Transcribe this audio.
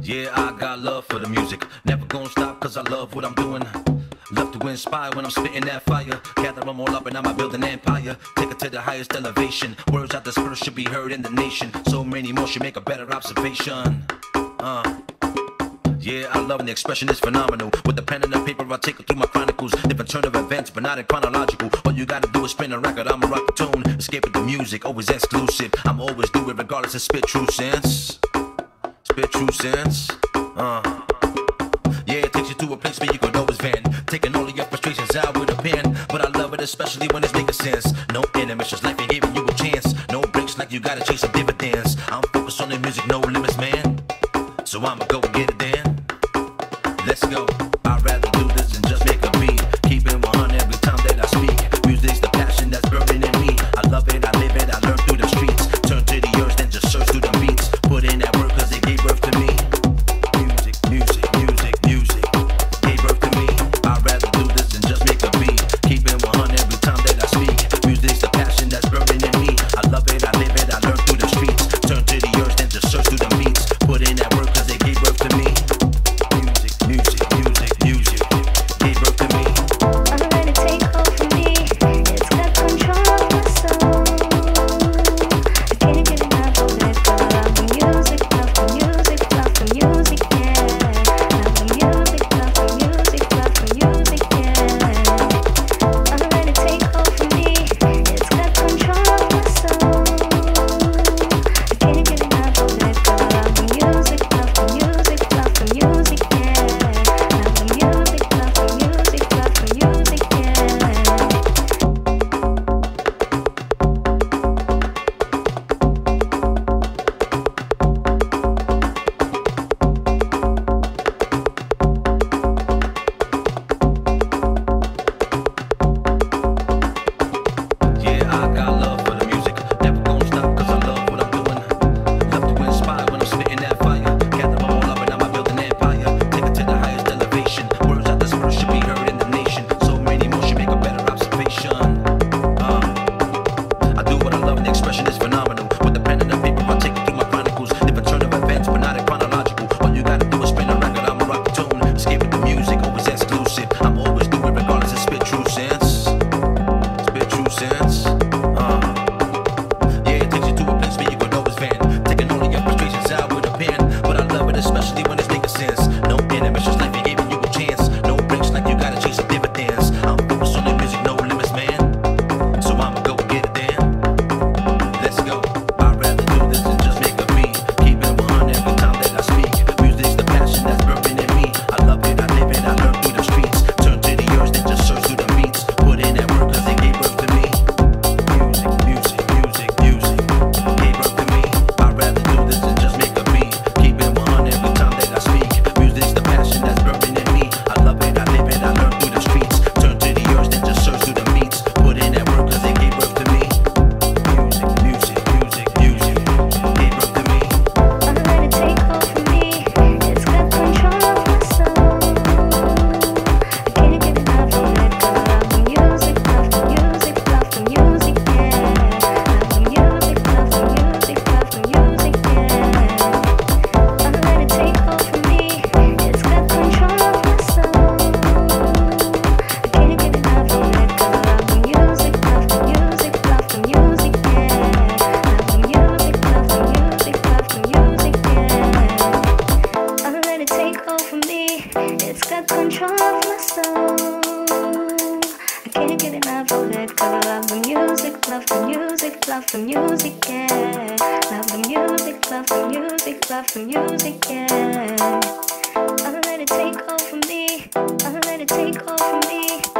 Yeah, I got love for the music. Never gonna stop cause I love what I'm doing. Love to inspire when I'm spitting that fire. Gather them all up and I'ma build an empire. Take it to the highest elevation. Words I disperse should be heard in the nation. So many more should make a better observation. Yeah, I love when the expression is phenomenal. With the pen and the paper, I take it through my chronicles. Different turn of events, but not in chronological. All you gotta do is spin a record, I'ma rock the tune. Escape with the music, always exclusive. I'm always do it regardless of spit true sense. Spit true sense. Yeah, it takes you to a place where you could always vent. Taking all of your frustrations out with a pen. But I love it especially when it's making sense. No intermissions, life ain't giving you a chance. No breaks like you gotta chase some dividends. I'm focused on the music, no limits, man. So I'ma go and get it then. Let's go. I'd rather do this than just make a beat. Keep it 100 every time that I speak. Music's the passion that's burning in me. I love it, I live it, I learn through the streets. Turn to the earth, then just search through the beats. Put in that work cause it gave birth to me. Music, music, music, music gave birth to me. I'd rather do this than just make a beat. Keep it 100 every time that I speak. Music's the passion that's burning in me. I love it, I live it, I learn through the streets. Turn to the earth, then just search through the beats. Put in that work cause it gave birth to me. Music, music, music gave birth to me. I'm ready to take over me. It's got control of my soul. I can't get enough of it. Cause I love the music, love the music, love the music, yeah. Love the music, love the music, love the music, yeah. I'm ready to take over me. It's got control of my soul. I can't get enough of it. Cause I love the music, love the music, love the music, yeah. Love the music, love the music, love the music, yeah. Yeah, I got love for the music. Never gonna stop cause I love what I'm doing. Love to inspire when I'm spitting that fire. Gather them all up and I'ma build an empire. Take it to the highest elevation. Words I disperse should be heard in the nation. So many more should make a better observation. I do what I love and the expression is phenomenal. With the pen and the paper, I take it through my chronicles. Different turn of events, but not in chronological. All you gotta do is spin a record, I'ma rock the tune. Escape with the music, always exclusive. I'm always do it regardless of spit true sense. Spit true sense. Yeah, it takes you to a place where you could always vent. Taking all of your frustrations out with a pen. But I love it especially when it's making sense. No intermissions, life ain't giving you a chance. No breaks like you gotta chase some dividends. I'm focused on the music, no limits, man. So I'ma go and get it then. Let's go. I'd rather do this than just make a beat. Keep it 100 every time that I speak. Music's the passion that's burning in me. I love it, I live it, I learn through the streets. Turn to the earth, then just search through the beats. Put in that work cause it gave birth to me. Music, music, music, music gave birth to me. I'd rather do this than just make a beat. Keep it 100 every time that I speak. Music's the passion that's burning in me. I love it, I live it, I learn through the streets. Turn to the earth, then just search through the beats. Put in that work cause it gave birth to me. Music, music, music, music gave birth to me. I'm ready to take over me. It's got control of my soul. I can't get enough of it. Cause I love the music, love the music, love the music, yeah. Love the music, love the music, love the music, yeah. I'm ready to take over me. It's got control of my soul. I can't get enough of it. Cause I love the music, love the music, love the music, yeah. Love the music, love the music, love the music, yeah. I'm ready to take over me. It's got control of my soul. I can't get enough of it. Cause I love the music, love the music, love the music, yeah. Love the music, love the music, love the music, yeah. I'm ready to take over me. I'm ready to take over me.